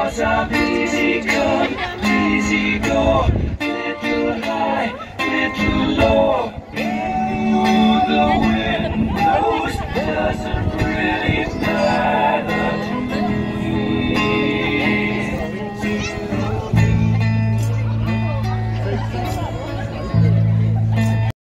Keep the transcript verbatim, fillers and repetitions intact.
Cause I'm easy come, easy go. Little high, little low.